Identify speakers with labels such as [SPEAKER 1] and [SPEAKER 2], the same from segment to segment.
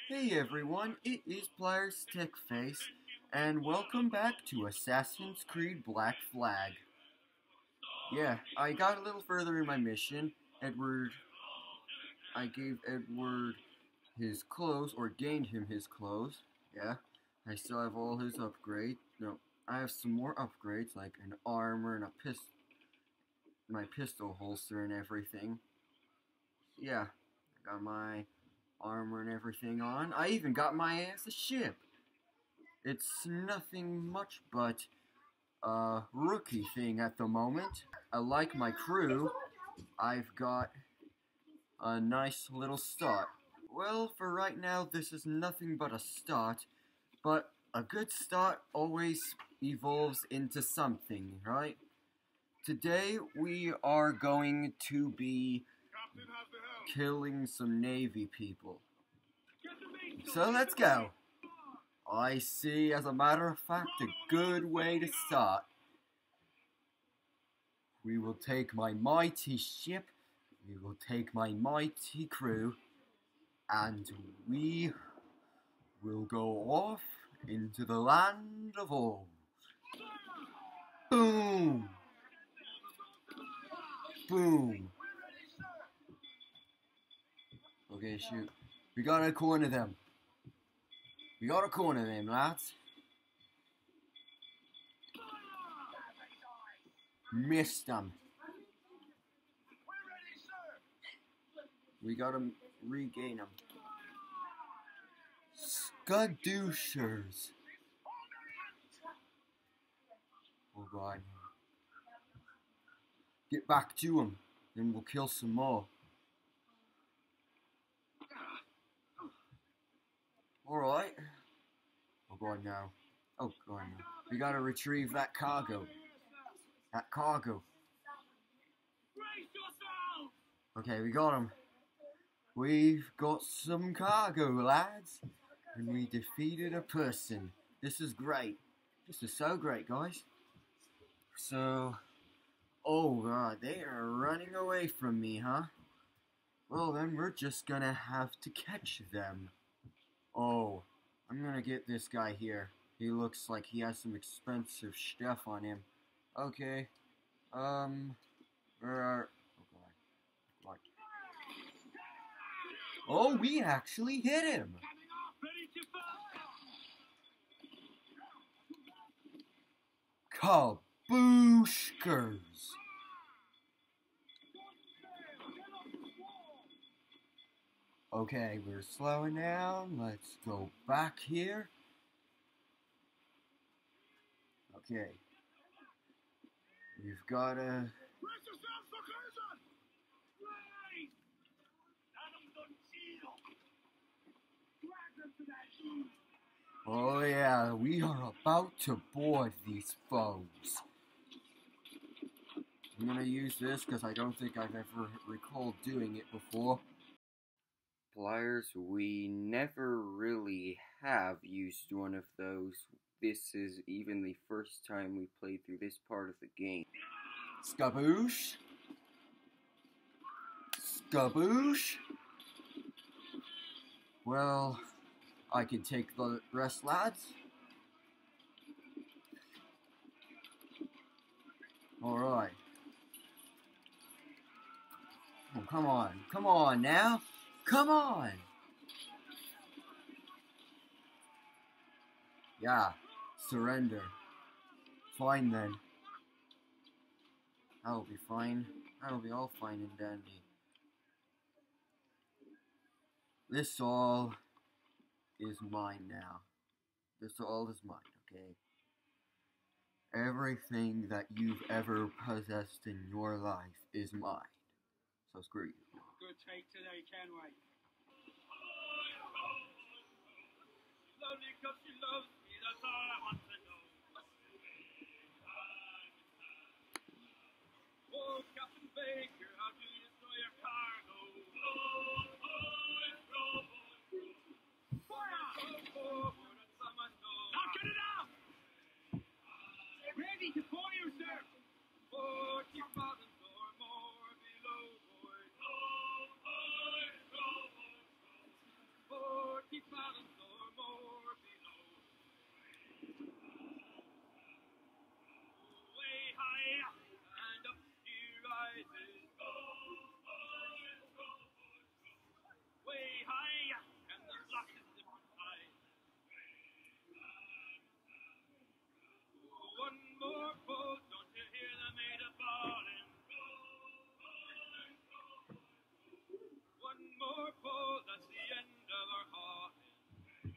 [SPEAKER 1] Hey everyone, it is PlayerStickface, and welcome back to Assassin's Creed Black Flag. Yeah, I got a little further in my mission. I gave Edward his clothes, or gained him his clothes. Yeah, I still have all his upgrades. No, I have some more upgrades, like an armor and my pistol holster and everything. Yeah, I got my armor and everything on. I even got my ass a ship. It's nothing much but a rookie thing at the moment. I like my crew. I've got a nice little start. Well, for right now, this is nothing but a start, but a good start always evolves into something, right? Today, we are going to be killing some Navy people. So let's go. I see, as a matter of fact, a good way to start. We will take my mighty ship, we will take my mighty crew, and we will go off into the land of Oz. Boom! Boom! Okay, shoot. We gotta corner them. We gotta corner them, lads. Missed them. We gotta regain them. Skadooshers. Oh god. Get back to them, then we'll kill some more. Alright. Oh god, now. Oh god, now. We gotta retrieve that cargo. That cargo. Okay, we got him. We've got some cargo, lads. And we defeated a person. This is great. This is so great, guys. So, oh god, they are running away from me, huh? Well then, we're just gonna have to catch them. Oh, I'm gonna get this guy here. He looks like he has some expensive stuff on him. Okay. Where are... Oh god. What? Oh, we actually hit him! Kabooshkers! Okay, we're slowing down. Let's go back here. Okay. We've got a... Oh yeah, we are about to board these foes. I'm gonna use this because I don't think I've ever recalled doing it before. Pliers, we never really have used one of those. This is even the first time we played through this part of the game. Skaboosh! Skaboosh! Well, I can take the rest, lads. Alright. Oh, come on. Come on now. Come on! Yeah. Surrender. Fine then. That'll be fine. That'll be all fine and dandy. This all is mine now. This all is mine, okay? Everything that you've ever possessed in your life is mine. So screw you.
[SPEAKER 2] Good take today, can we? Slowly, cause she loves me, that's all I want to know. Oh, Captain Baker, how do you store your cargo? Knocking it out! Ready to fire, sir! Oh, keep on the door, more below, boys. Oh, fathoms or more below. Way high and up he rises. Way high and the flock is different size. One more pull, don't you hear the maiden falling? One more pull, that's the end of our hauling.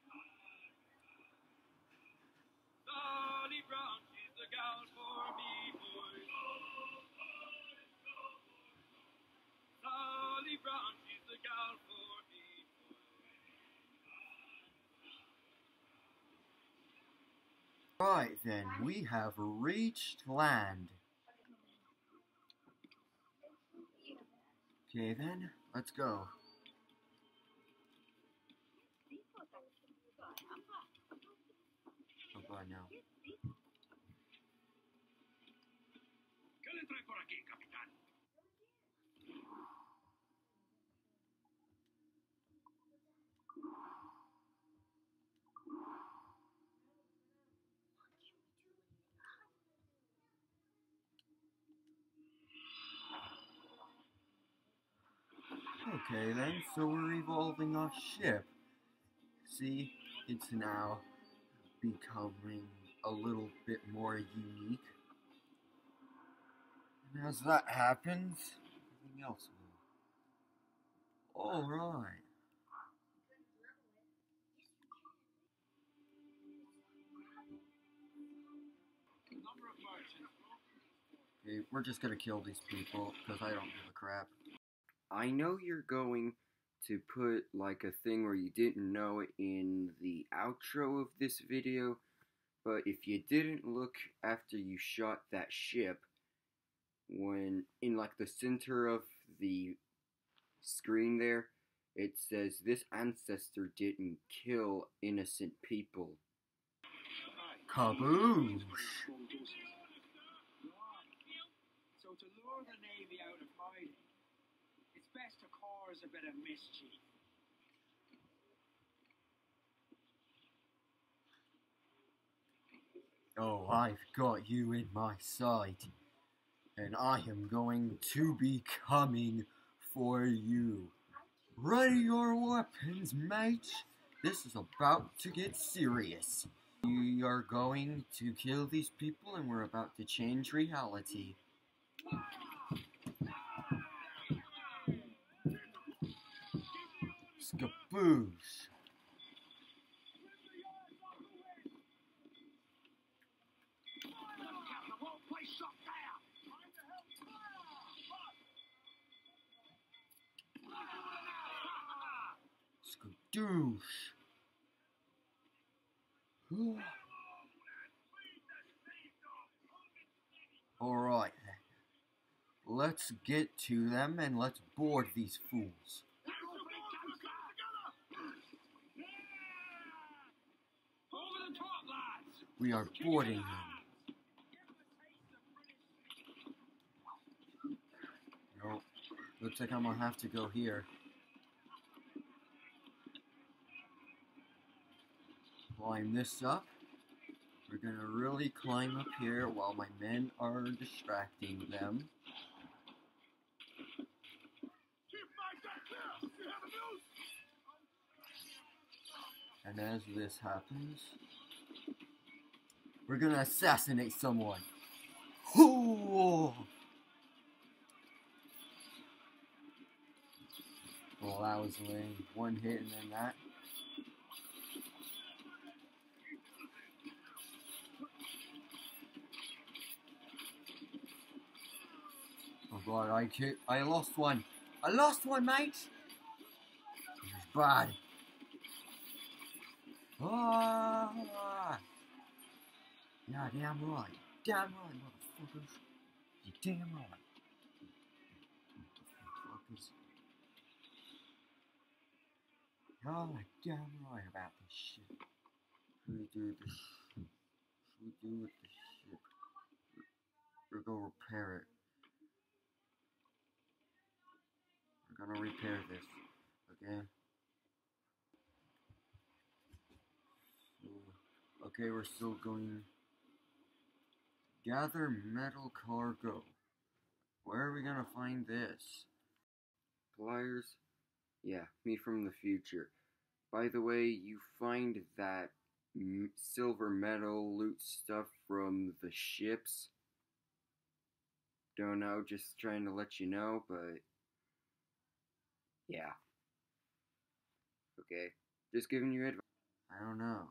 [SPEAKER 2] Sally Brown, she's the gal for me, boys. Sally Brown, she's the gal for me, boys.
[SPEAKER 1] Right then, we have reached land. Okay then, let's go. Oh god, no.
[SPEAKER 2] ¿Qué le trae por aquí, capitán?
[SPEAKER 1] Okay then, so we're evolving our ship. See, it's now becoming a little bit more unique. And as that happens, everything else will. Alright. Okay, we're just gonna kill these people, because I don't give a crap. I know you're going to put like a thing where you didn't know in the outro of this video, but if you didn't look after you shot that ship, when in like the center of the screen there, it says this ancestor didn't kill innocent people. Kaboosh!
[SPEAKER 3] So to lure the Navy out of hiding, it's best to cause a bit of mischief.
[SPEAKER 1] Oh, I've got you in my sight, and I am going to be coming for you. Ready your weapons, mates. This is about to get serious. We are going to kill these people, and we're about to change reality. Skaboosh! Skadoosh! Alright, let's get to them and let's board these fools.
[SPEAKER 2] Over the top, lads!
[SPEAKER 1] We are boarding them. Nope. Looks like I'm gonna have to go here. Climb this up. We're gonna really climb up here while my men are distracting them. And as this happens, we're gonna assassinate someone. Ooh! Well, that was lame. One hit and then that. Oh god, I lost one. I lost one, mate! It's bad. Ah! Yeah, damn right. Damn right, motherfuckers. You damn right. Motherfuckers. Y'all are damn right about this shit. What do we do with this? What do we do with this shit? We're gonna repair it. We're gonna repair this. Okay? Okay, we're still going. Gather metal cargo. Where are we gonna find this? Pliers? Yeah, me from the future. By the way, you find that silver metal loot stuff from the ships. Don't know, just trying to let you know, but yeah. Okay, just giving you advice. I don't know.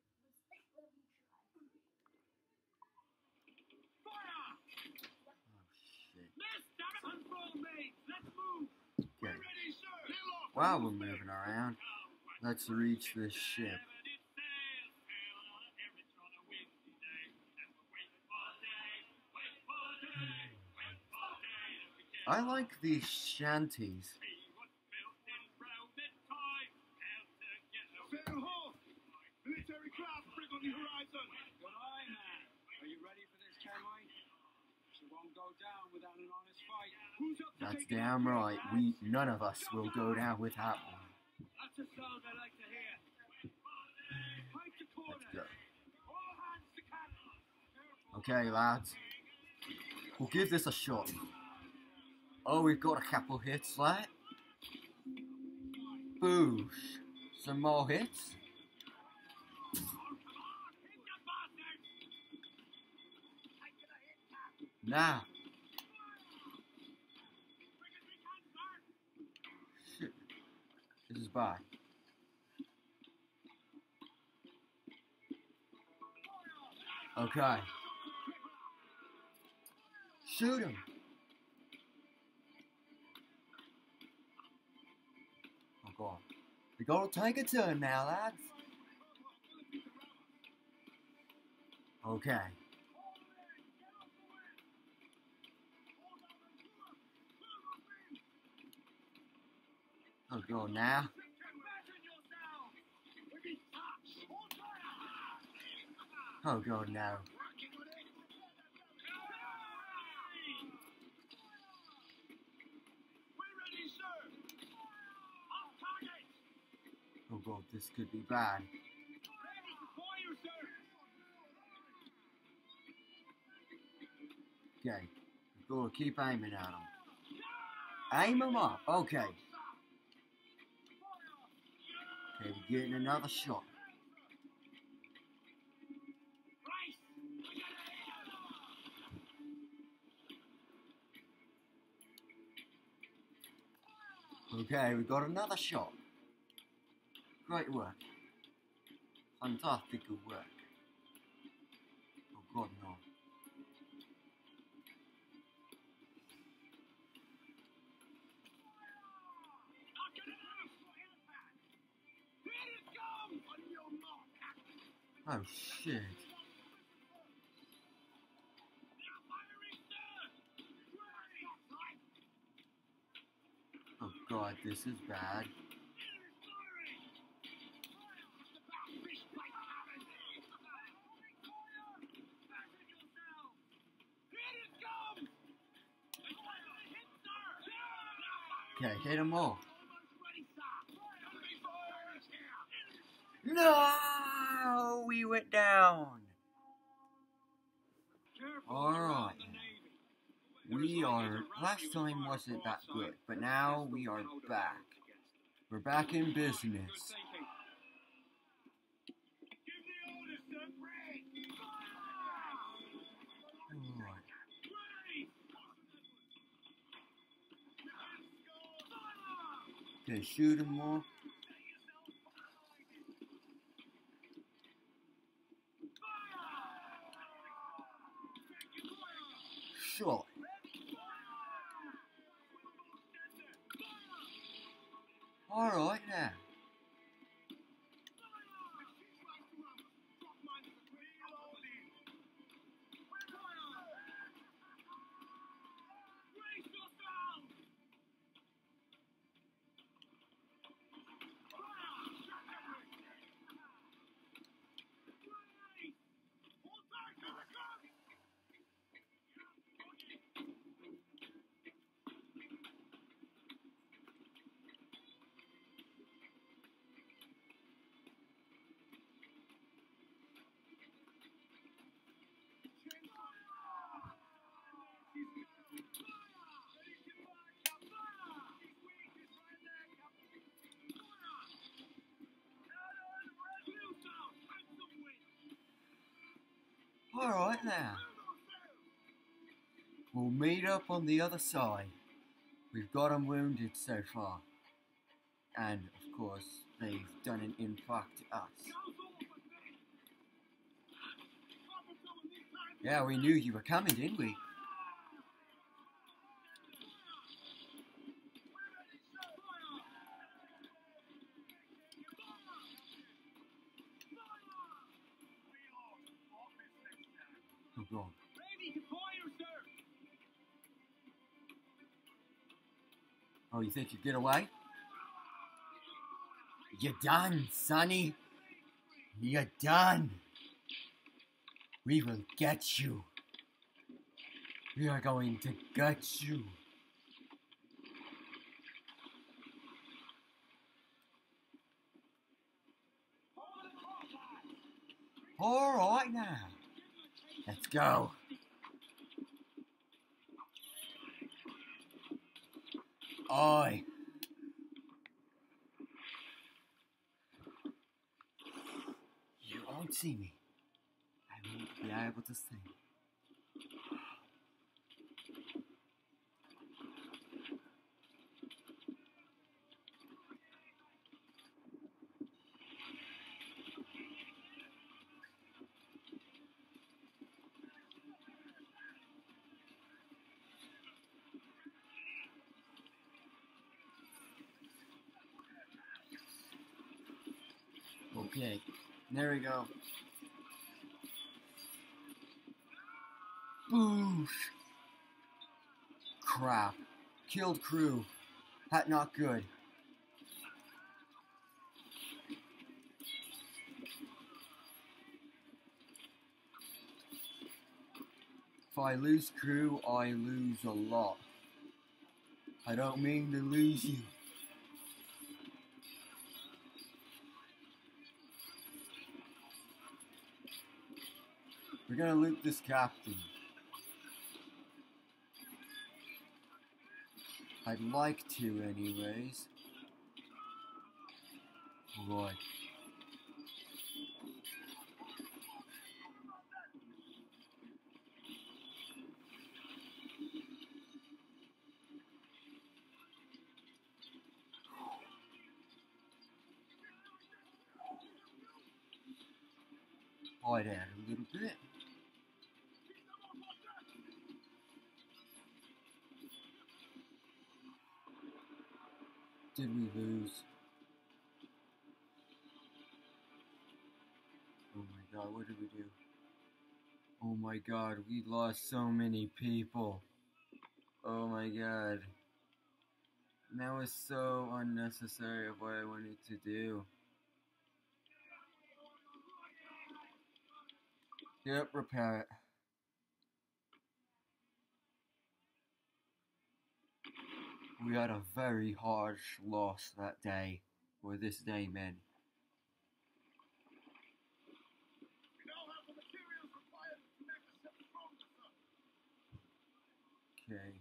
[SPEAKER 1] Okay. While we're moving around, let's reach this ship. I like these shanties.
[SPEAKER 3] Military craft bring on the horizon. Good eye, man. Are you ready for this, Caroline? She won't go down without an honest fight. Who's up to
[SPEAKER 1] That's
[SPEAKER 3] take it
[SPEAKER 1] damn
[SPEAKER 3] up?
[SPEAKER 1] right. None of us will go down without one.
[SPEAKER 3] That's a sound I like to hear. Fight to corner.
[SPEAKER 1] Let's go.
[SPEAKER 3] All hands to cannon.
[SPEAKER 1] Okay, lads. We'll give this a shot. Oh, we've got a couple hits left. Boosh. Some more hits. Now. Shit. This is bad. Okay. Shoot him. Oh god. We gotta take a turn now, lads. Okay. Oh god, now. Oh god, now. Oh god, this could be bad. Okay, we've got to keep aiming at them. Aim them up, okay. Okay, we're getting another shot. Okay, we got another shot. Great work. Fantastic work. Oh god, no. Oh shit. Oh god, this is bad. Okay, hit them all. No, we went down. Alright. We are, last time wasn't that good, but now we are back. We're back in business. Alright. Okay, shoot them more. Shot. Alright now. Alright now. We'll meet up on the other side. We've got them wounded so far. And, of course, they've done an impact to us. Yeah, we knew you were coming, didn't we? Oh, God. Oh, you think you get away? You're done, Sonny. You're done. We will get you. We are going to get you. All right now. Let's go. Oi. You won't see me. I won't be able to see. Okay, there we go. Boosh! Crap. Killed crew. That not good. If I lose crew, I lose a lot. I don't mean to lose you. We're gonna loot this captain. I'd like to anyways. Right. Hide out a little bit. Did we lose? Oh my god, what did we do? Oh my god, we lost so many people. Oh my god. That was so unnecessary of what I wanted to do. Yep, repair it. We had a very harsh loss that day, or this day, man. Okay.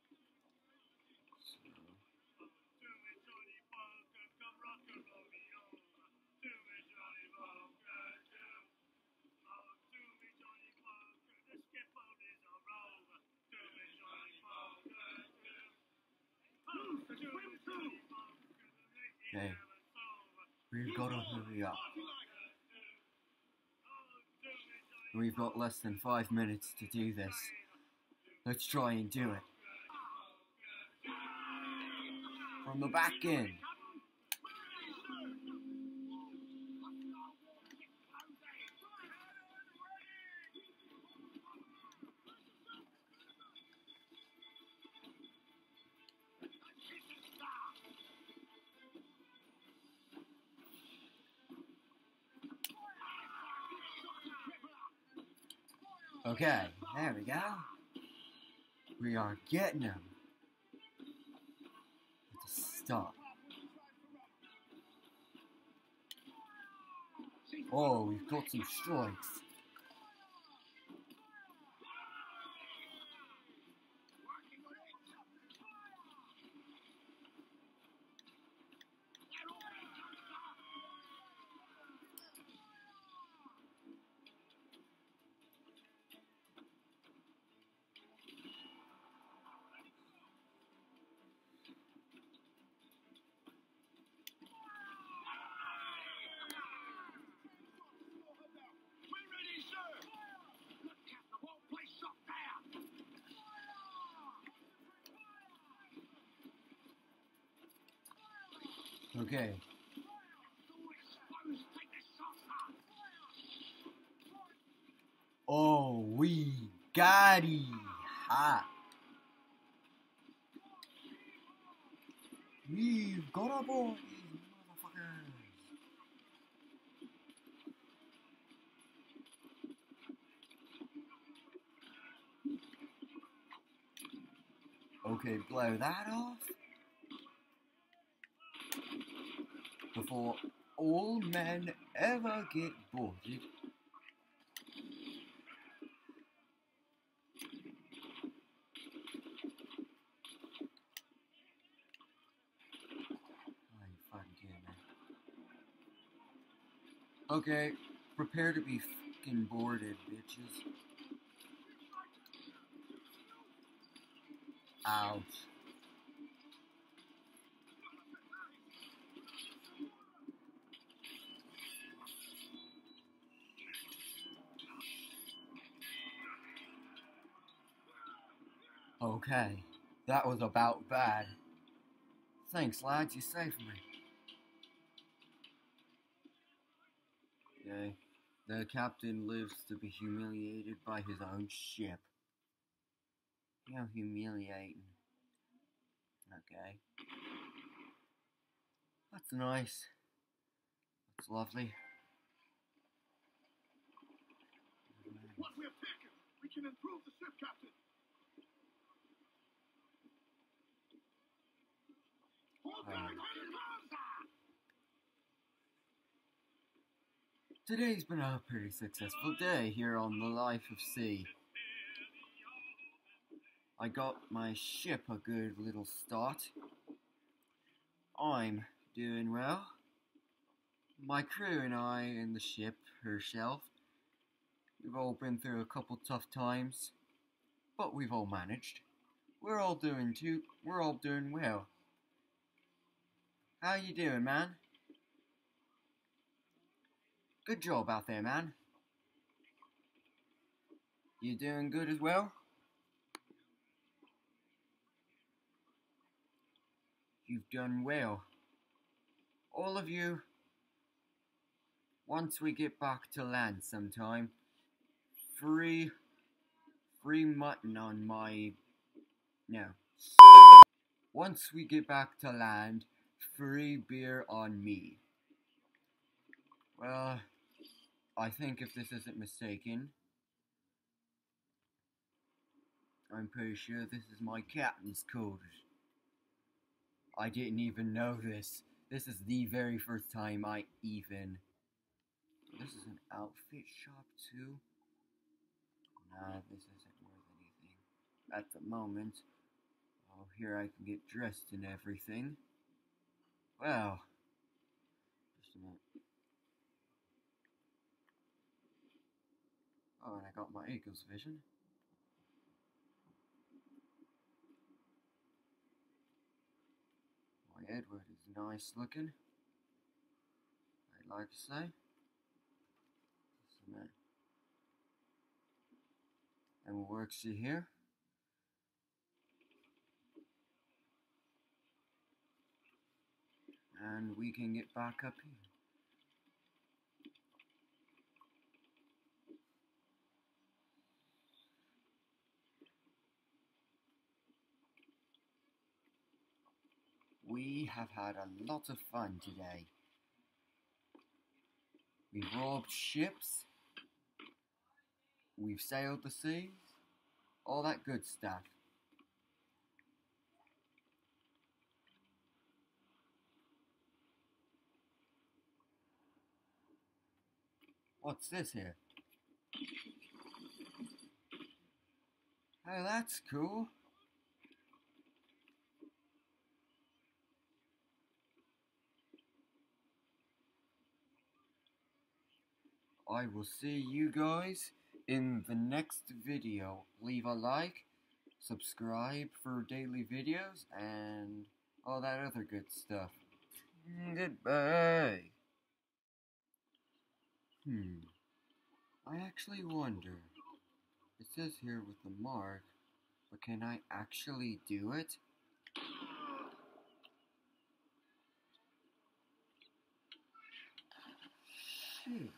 [SPEAKER 1] Okay. We've got to hurry up. We've got less than 5 minutes to do this. Let's try and do it. From the back end. Okay, there we go. We are getting them. Let's stop. Oh, we've got some strikes. Okay. Oh, we got it. Ha. We've got a boy, motherfuckers. Okay, blow that off. Before all men ever get boarded. I fucking can't, man. Okay, prepare to be fucking boarded, bitches. Ouch. Okay, that was about bad. Thanks, lads, you saved me. Okay, the captain lives to be humiliated by his own ship. How humiliating. Okay. That's nice. That's lovely.
[SPEAKER 3] What we have taken, we can improve the ship, Captain.
[SPEAKER 1] Today's been a pretty successful day here on the Life of Sea. I got my ship a good little start. I'm doing well. My crew and I and the ship herself, we've all been through a couple tough times, but we've all managed. We're all doing well. How you doing, man? Good job out there, man. You doing good as well? You've done well. All of you, once we get back to land sometime, free mutton on my... No. Once we get back to land, free beer on me. Well, I think if this isn't mistaken, I'm pretty sure this is my captain's quarters. I didn't even know this. This is the very first time I even... This is an outfit shop too? Nah, this isn't worth anything. At the moment. Oh, here I can get dressed and everything. Well, just a minute. Oh, and I got my Eagles vision. My Edward is nice looking, I'd like to say. Just a minute. And we'll work see here. And we can get back up here. We have had a lot of fun today. We've robbed ships. We've sailed the seas. All that good stuff. What's this here? Oh, that's cool. I will see you guys in the next video. Leave a like, subscribe for daily videos, and all that other good stuff. Goodbye. I actually wonder. It says here with the mark, but can I actually do it? shit.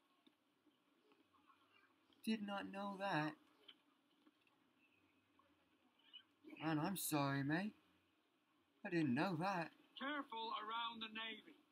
[SPEAKER 1] Did not know that. Man, I'm sorry, mate. I didn't know that.
[SPEAKER 3] Careful around the Navy.